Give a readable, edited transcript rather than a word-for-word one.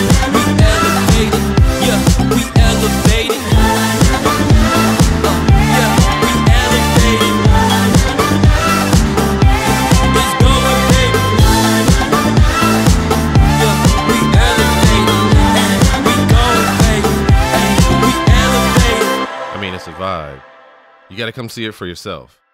We elevated, yeah, we elevated. Yeah, we elevated. It's going, baby. Yeah, we elevated. We going, baby. We elevated. I mean, it's a vibe. You got to come see it for yourself.